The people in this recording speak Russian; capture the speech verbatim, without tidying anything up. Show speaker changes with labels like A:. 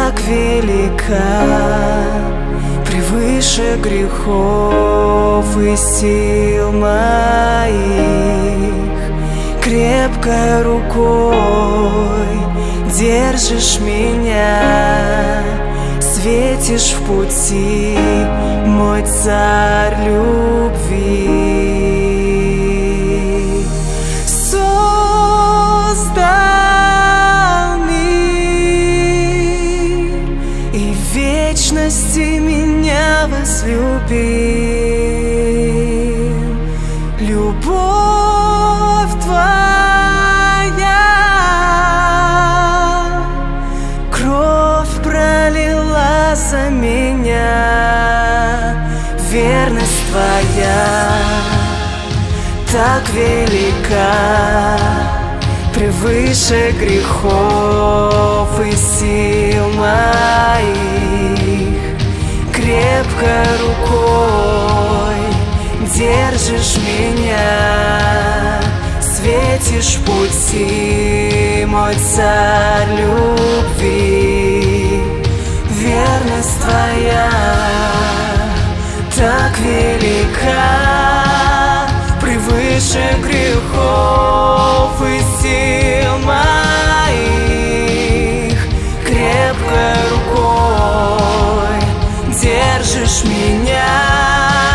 A: так велика, превыше грехов и сил моих. Крепкой рукой держишь меня, светишь в пути, мой царь любви. Создал мир и в вечности меня возлюбил. Любовь твоя, кровь пролила за меня. Верность твоя так велика, превыше грехов и сил моих. Крепкой рукой держишь меня, светишь в пути, мой царь любви. Верность твоя так велика, превыше грехов и сил моих. Крепкой рукой держишь меня,